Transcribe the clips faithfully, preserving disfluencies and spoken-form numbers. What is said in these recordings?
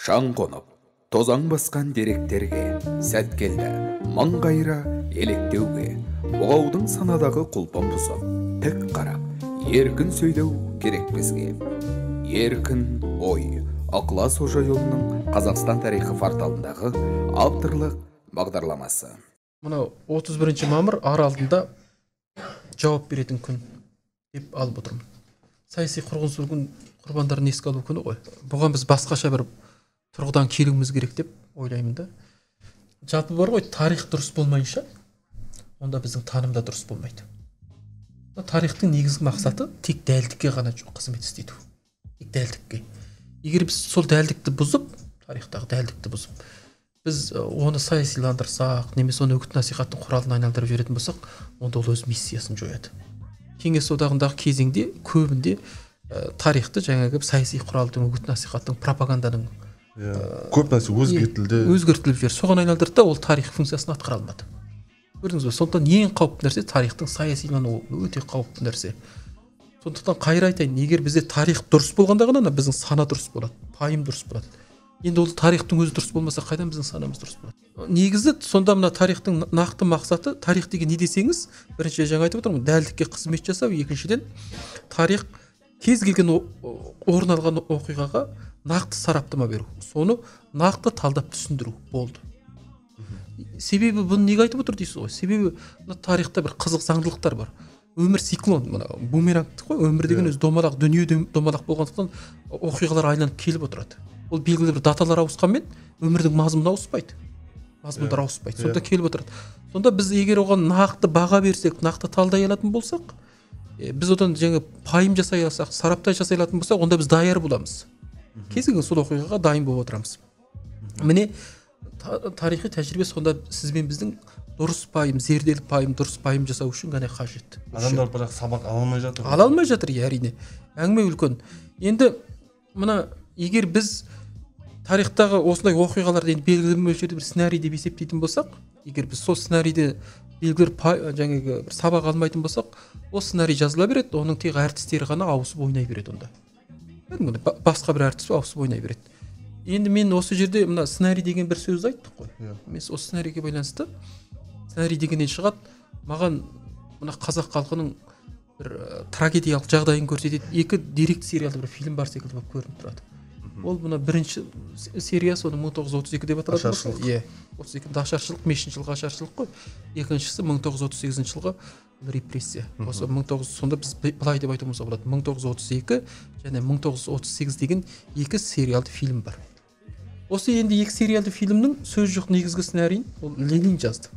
Шаң қонып, тозаң басқан деректерге, сәт келді, мың қайра електеуге, бұғаудың санадағы құлпын бұзып, тік қарап, еркін сөйлеу керек бізге. Еркін ой, Ықылас Ожайұлының Қазақстан тарихы порталындағы авторлық бағдарламасы. Мына отыз бірінші мамыр ар алдында жауап беретін күн деп алып отырмын. Саяси қуғын-сүргін құрбандарын еске алу күні ғой. Бұған біз басқаша бір тұрғыдан келуіміз керек деп ойлаймын да. Жалпы бар ғой, тарих дұрыс болмайынша, онда біздің таным да дұрыс болмайды. Тарихтың негізгі мақсаты тек дәлдікке ғана қызмет істету. Тек дәлдікке. Егер біз сол дәлдікті бұзып, тарихтағы дәлдікті бұзып, біз оны саясиландырсақ, немесе оны үгіт насихаттың құралына айналдырып жіберетін болсақ, онда ол өз миссиясын жояды. Кеңес одағындағы кезеңде көбінде ә, тарихты жаңағы саяси құралдың, үгіт насихаттың, пропаганданың көп нәрсе өзгертілді. Өзгертіліп жіберді. Соған айналдырды да, ол тарих функциясын атқара алмады. Көрдіңіз бе? Сондықтан ең қауіпті нәрсе тарихтың саясилануы өте қауіпті нәрсе. Сондықтан қайыр айтайын, егер бізде тарих дұрыс болғанда ғана біздің сана дұрыс болады, пайым дұрыс болады. Енді ол тарихтың өзі дұрыс болмаса, қайдан біздің санамыз дұрыс болады? Негізі сонда мына тарихтың нақты мақсаты, тарих деген не десеңіз, бірінші жаңа айтып отырмын, дәлдікке қызмет жасау, екіншіден тарих кез келген орын алған оқиғаға нақты сараптама беру, соны нақты талдап түсіндіру болды. Себебі бұны неге айтып отыр дейсіз ғой? Себебі тарихта бір қызық заңдылықтар бар. Өмір циклон, мына бумерангтық қой, өмір деген өзі домалақ, дүние домалақ болғандықтан оқиғалар айланып келіп отырады. Ол белгілі бір даталар ауысқанмен өмірдің мазмұны ауыспайды. Мазмұндар ауыспайды. Сонда келіп отырады. Сонда біз егер оған нақты баға берсек, нақты талдай алатын болсақ, біз одан жаңа пайым жасай алсақ, сараптай жасай алатын болсақ, онда біз даяр боламыз. Кез келген сол оқиғаға дайын болып отырамыз. Міне тарихи тәжірибе сонда сізбен біздің дұрыс пайым, зерделі пайым, дұрыс пайым жасау үшін ғана қажет. Адамдар бірақ сабақ ала алмай жатыр. Ала алмай жатыр, әрине. Әңгіме үлкен. Енді мына егер біз тарихтағы осындай оқиғаларды енді белгілі мөлшерде бір сценарий деп есептейтін болсақ, егер біз сол сценарийде белгілі жаңағы бір сабақ алмайтын болсақ, ол сценарий жазыла береді, оның тек әртістері ғана ауысып ойнай береді онда. Басқа бір әртіс ауысып ойнай береді. Енді мен осы жерде мына сценарий деген бір сөз айттық қой. Мен осы сценарийге байланысты сценарий дегеннен шығады, маған мына қазақ халқының бір трагедиялық жағдайын көрсетеді. Екі деректі сериалды бір фильм бар секілді болып көрініп тұрады. Ол мына бірінші сериясы оны мың тоғыз жүз отыз екі деп аталады. Иә, отыз екінші ашаршылық, бесінші жылғы ашаршылық қой. Екіншісі мың тоғыз жүз отыз сегізінші жылғы репрессия. Осы мың тоғыз жүз сонда біз былай деп айтуымыз болады. мың тоғыз жүз отыз екі және мың тоғыз жүз отыз сегіз деген екі сериалды фильм бар. Осы енді екі сериалды фильмнің сөз жоқ негізгі сценарийін ол Ленин жазды.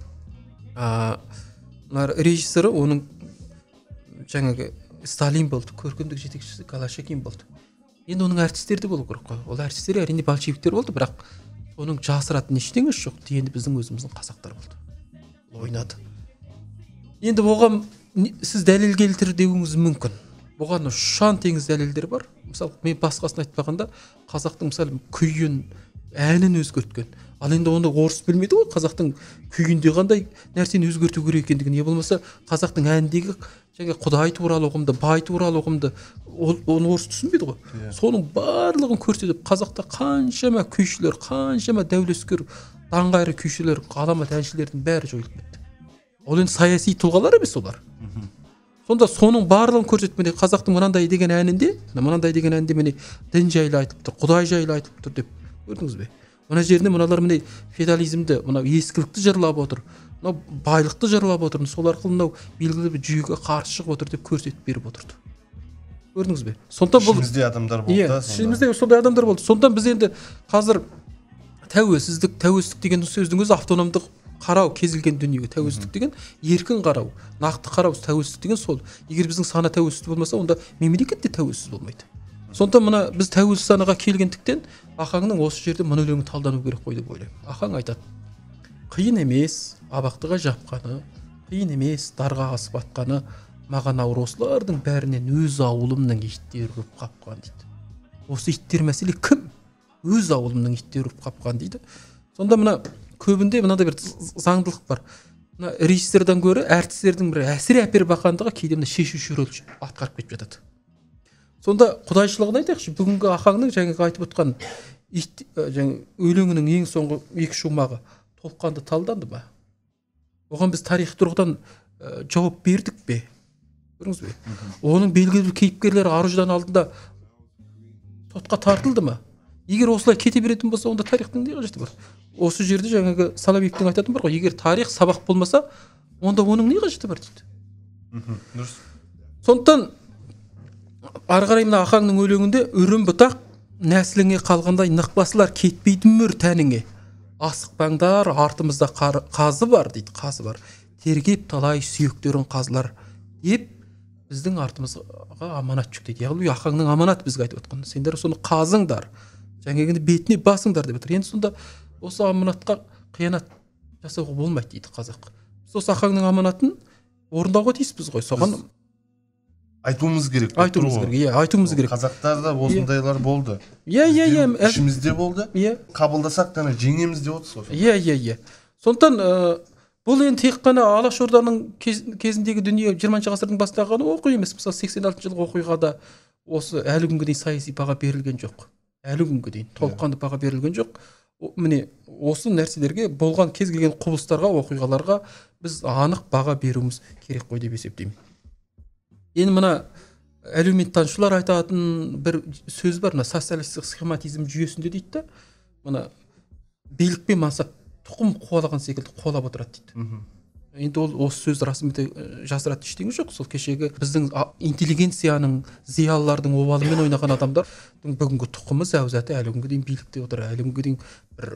А режиссері оның жаңағы Сталин болды, көркемдік жетекшісі Голощекин болды. Енді оның әртістері де болу керек қой. Ол әртістері әрине большевиктер болды, бірақ оның жасыратын ештеңесі жоқ. Енді біздің өзіміздің қазақтар болды. Ойнады. Енді оған сіз дәлел келтір деуіңіз мүмкін. Бұған ұшан теңіз дәлелдер бар. Мысалы, мен басқасын айтпағанда қазақтың мысалы күйін, әнін өзгерткен. Ал енді оны орыс білмейді ғой, қазақтың күйінде қандай нәрсені өзгерту керек екендігін. Не болмаса қазақтың әніндегі жаңа құдай туралы ұғымды, бай туралы ұғымды оны орыс түсінбейді ғой. Соның барлығын көрсетіп, қазақта қаншама күйшілер, қаншама дәулескер, даңғайыр күйшілер, ғаламат әншілердің бәрі жойылып кетті. Ол енді саяси тұлғалар емес олар. Сонда соның барлығын көрсетіп, міне қазақтың мынандай деген әнінде, мынандай деген әнінде міне дін жайлы айтып тұр, құдай жайлы айтып тұр деп көрдіңіз бе? Мына жерінде мыналар міне феодализмді, мынау ескілікті жырлап отыр, мынау байлықты жырлап отыр, сол арқылы мынау белгілі бір жүйеге қарсы шығып отыр деп көрсетіп беріп отырды. Көрдіңіз бе? Сонда бұл ішімізде адамдар болды да, сонда. Ішімізде сондай адамдар болды. Сонда біз енді қазір тәуелсіздік, тәуелсіздік деген сөздің өзі автономдық қарау, кез келген дүниеге тәуелсіздік деген еркін қарау, нақты қарау, тәуелсіздік деген сол. Егер біздің сана тәуелсіз болмаса, онда мемлекет те тәуелсіз болмайды. Сонда мына біз тәуелсіз санаға келгендіктен Ахаңның осы жерде мына өлеңі талдану керек қой деп ойлаймын. Ахаң айтады: қиын емес абақтыға жапқаны, қиын емес дарға асып атқаны, маған ауыр осылардың бәрінен өз ауылымның иттері үріп қапқан дейді. Осы иттер мәселе кім? Өз ауылымның иттері үріп қапқан дейді. Сонда мына көбінде мынандай бір заңдылық бар. Мына режиссерден гөрі әртістердің бір әсіре әпер бақандығы кейде мына шешуші рөл атқарып кетіп жатады. Сонда құдайшылығын айтайықшы, бүгінгі Ахаңның жаңағы айтып отқан ит жаңа өлеңінің ең соңғы екі шумағы толыққанды талданды ма? Оған біз тарих тұрғыдан жауап бердік пе? Көрдіңіз бе? Оның белгілі кейіпкерлері Аруждан алдында сотқа тартылды ма? Егер осылай кете беретін болса, онда тарихтың не қажеті бар? Осы жерде жаңағы Соловьевтің айтатын бар ғой, егер тарих сабақ болмаса, онда оның не қажеті бар дейді. Дұрыс. Сондықтан ары қарай мына Ахаңның өлеңінде үрім бұтақ нәсіліңе қалғандай нық басылар кетпейді мөр тәніңе. Асықпаңдар, артымызда қазы бар дейді, қазы бар. Тергеп талай сүйектерін қазылар деп біздің артымызға аманат жүктейді. Яғни Ахаңның аманат бізге айтып отқан. Сендер соны қазыңдар, жаңағыны бетіне басыңдар деп отыр. Енді сонда осы аманатқа қиянат жасауға болмайды дейді қазақ. Біз осы Ахаңның аманатын орындауға тиіспіз ғой. Соған айтуымыз керек. Айтуымыз керек. Иә, айтуымыз керек. Қазақтарда осындайлар болды. Иә, иә, иә. Ішімізде болды. Иә. Қабылдасақ қана жеңеміз деп отырсыз ғой. Иә, иә, иә. Сондықтан бұл енді тек қана Алашорданың кезіндегі дүние жиырмасыншы ғасырдың бастағы оқу емес. Мысалы сексен алтыншы жылғы оқиғада осы әлі күнге дейін саяси баға берілген жоқ. Әлі күнге дейін толыққанды баға берілген жоқ. Міне осы нәрселерге болған кез келген құбылыстарға, оқиғаларға біз анық баға беруіміз керек қой деп есептеймін. Енді мына әлеуметтанушылар айтатын бір сөз бар, мына социалистік схематизм жүйесінде дейді да, мына билік пен мансап тұқым қуалаған секілді қуалап отырады дейді. Енді ол осы сөз расымен жасыратын ештеңе жоқ. Сол кешегі біздің интеллигенцияның, зиялылардың обалымен ойнаған адамдардың бүгінгі тұқымы зәузаты әлі күнге дейін билікте отыр, әлі күнге дейін бір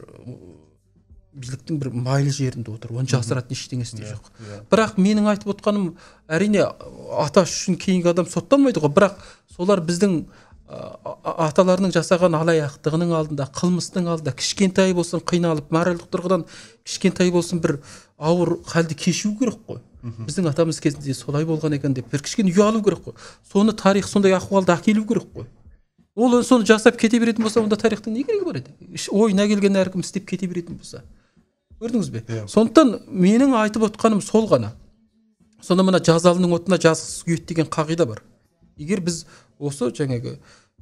биліктің бір майлы жерінде отыр. Оны жасыратын ештеңесі де жоқ. Бірақ менің айтып отқаным, әрине аташ үшін кейінгі адам сотталмайды ғой, бірақ солар біздің аталарының жасаған алаяқтығының алдында, қылмыстың алдында кішкентай болсын қиналып, моральдық тұрғыдан кішкентай болсын бір ауыр халді кешу керек қой. Біздің атамыз кезінде солай болған екен деп бір кішкене ұялу керек қой. Соны тарих сондай ахуалда әкелу керек қой. Ол соны жасап кете беретін болса, онда тарихтың не керегі бар еді? Ойына келген әркім істеп кете беретін болса. Көрдіңіз бе? Сондықтан менің айтып отқаным сол ғана. Сонда мына жазалының отына жазықсыз күйеді деген қағида бар. Егер біз осы жаңағы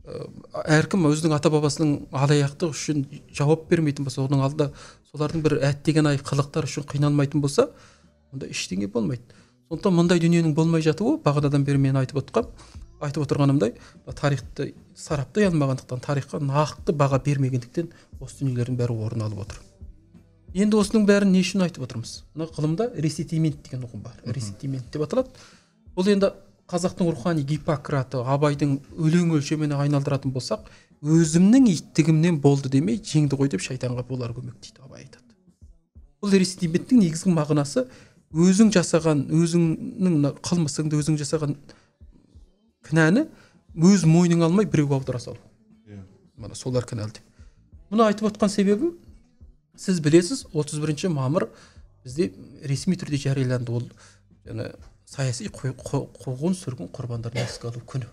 әркім өзінің ата бабасының алаяқтығы үшін жауап бермейтін болса, оның алдында солардың бір әттеген ай қылықтар үшін қиналмайтын болса, онда ештеңе болмайды. Сондықтан мұндай дүниенің болмай жатуы бағанадан бері мен айтып отқан, айтып отырғанымдай, тарихты сараптай алмағандықтан, тарихқа нақты баға бермегендіктен осы дүниелердің бәрі орын алып отыр. Енді осының бәрін не үшін айтып отырмыз? Мына ғылымда ресетимент деген ұғым бар. Ресетимент деп аталады. Бұл енді қазақтың рухани Гиппократы, Абайдың өлең өлшеміне айналдыратын болсақ, өзімнің иттігімнен болды демей, жеңді ғой деп шайтанға болар көмек дейді, Абай айтады. Бұл ресетименттің негізгі мағынасы өзің жасаған, өзіңнің қылмысыңды, өзің жасаған кінәні өз мойныңа алмай біреу аудара салу. Мына солар кінәлі деп. Мұны айтып отқан себебім, сіз білесіз, отыз бірінші мамыр бізде ресми түрде жарияланды. Ол жаңа саяси қуғын сүргін құрбандарын еске алу күні.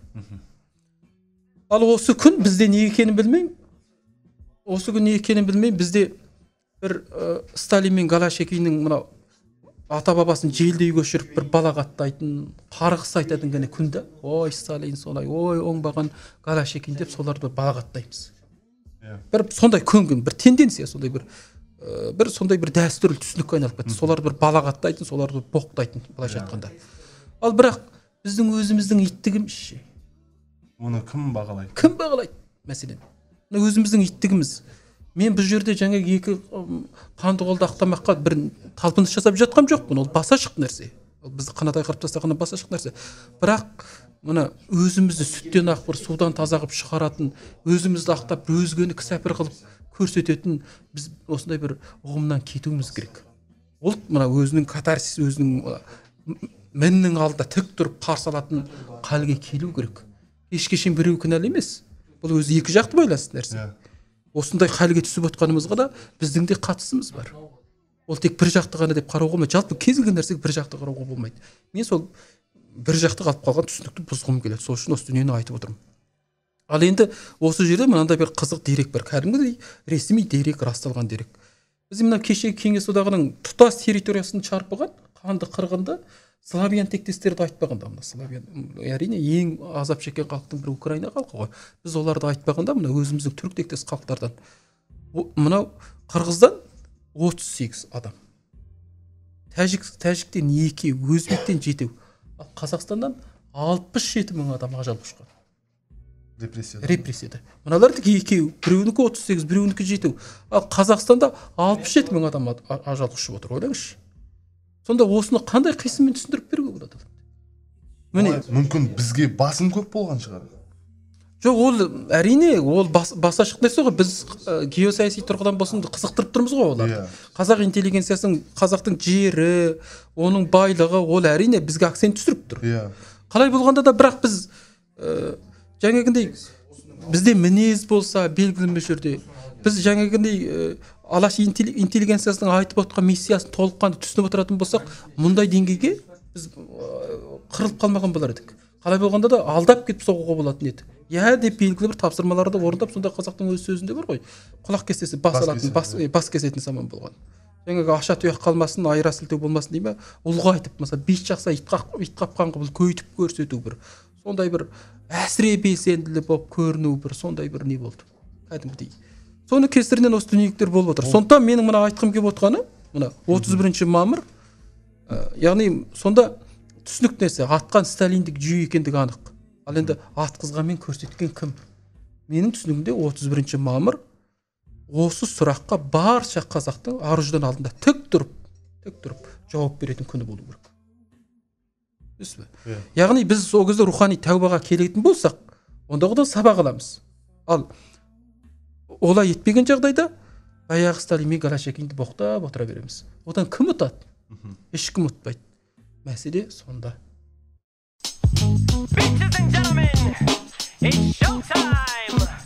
Ал осы күн бізде не екенін білмеймін. Осы күн не екенін білмеймін. Бізде бір Сталин мен Голощекиннің мына ата бабасын желдей көшіріп бір балағаттайтын, қарғыс айтатын ғана күнді. Ой, Сталин солай, ой, оңбаған Голощекин деп соларды балағаттаймыз. Бір сондай күн, бір тенденция, сондай бір бір сондай бір дәстүрлі түсінікке айналып кетті. Соларды бір балағаттайтын, соларды боқтайтын, былайша айтқанда. Ал бірақ біздің өзіміздің иттігіміз ше? Оны кім бағалайды? Кім бағалайды? Мәселен, өзіміздің иттігіміз. Мен бұл жерде жаңа екі қанды қолды ақтамаққа бір талпыныс жасап жатқам жоқпын. Ол баса шық нәрсе. Ол бізді қанадай қырып тастағаны баса шық нәрсе. Бірақ мына өзімізді сүттен ақ бір судан таза қылып шығаратын, өзімізді ақтап өзгені кісәпір қылып көрсететін біз осындай бір ұғымнан кетуіміз керек. Ол мына өзінің катарсис, өзінің міннің алдында тік тұрып қарсы алатын халге келу керек. Ешкешен біреу кінәлі емес. Бұл өзі екі жақты байланысты нәрсе. Осындай халге түсіп отқанымызға да біздің де қатысымыз бар. Ол тек бір жақты ғана деп қарауға болмайды. Жалпы кез келген нәрсеге бір жақты қарауға болмайды. Мен сол бір жақты қалып қалған түсінікті бұзғым келеді. Сол үшін осы дүниені айтып отырмын. Ал енді осы жерде мынандай бір қызық дерек бар. Кәдімгідей ресми дерек, расталған дерек. Біз мына кешегі Кеңес одағының тұтас территориясын шарпыған қанды қырғынды славян тектестерді айтпағанда, мына славян әрине ең азап шеккен халықтың бір Украина халқы ғой. Біз оларды айтпағанда, мына өзіміздің түрік тектес халықтардан мынау қырғыздан отыз сегіз адам, тәжік тәжіктен екеу, өзбектен жетеу, ал Қазақстандан алпыс жеті мың адам ажал құшқан. Репрессияда. Репрессияда. Мыналардікі екеу, біреуінікі отыз сегіз, біреуінікі жетеу. Ал Қазақстанда алпыс жеті мың адам ажал құшып отыр, ойлаңызшы. Сонда осыны қандай қисынмен түсіндіріп беруге болады? Міне, мүмкін бізге басым көп болған шығар. жоқ, ол әрине, ол бас, баса шықнайсы ғой. Біз ә, геосаяси тұрғыдан болсын қызықтырып тұрмыз ғой олар. Yeah. Қазақ интеллигенциясының, қазақтың жері, оның байлығы, ол әрине бізге акцент түсіріп тұр. Yeah. Қалай болғанда да, бірақ біз ә, жаңағындай бізде мінез болса белгілі мөлшерде, біз жаңағындай ә, алаш интеллигенциясының айтып отқан миссиясын толыққанды түсініп отыратын болсақ, мұндай деңгейге біз қырылып қалмаған болар едік. Қалай болғанда да алдап кетіп соғуға болатын еді. Я деп белгілі бір тапсырмаларды орындап, сонда қазақтың өз сөзінде бар ғой, құлақ кесесі бас алатын, бас, бас кесетін заман болған. Жаңағы аша тұяқ қалмасын, айра сілтеу болмасын дей ме, ұлға айтып, мысалы бес жақса ит қапқан қылып көйтіп көрсету бір, сондай бір әсіре белсенділі болып көріну бір, сондай бір не болды. Кәдімгідей. Соны кесірінен осы дүниеліктер болып отыр. Сондықтан менің мына айтқым келіп отқаны, мына отыз бірінші мамыр, яғни сонда түсінік нәрсе, атқан сталиндік жүйе екендігі анық. Ал енді атқызғанмен көрсеткен кім? Менің түсінігімде отыз бірінші мамыр осы сұраққа барша қазақтың ар-ұждан алдында тік тұрып, тік тұрып жауап беретін күні болу керек. Дұрыс па? Yeah. Яғни біз сол кезде рухани тәубаға келетін болсақ, ондағыдан сабақ аламыз. Ал олай етпеген жағдайда баяғы Сталин мен Голощекинді боқтап отыра береміз. Одан кім ұтады? Ешкім ұтпайды. Мәселе сонда. Bitches and gentlemen, it's showtime!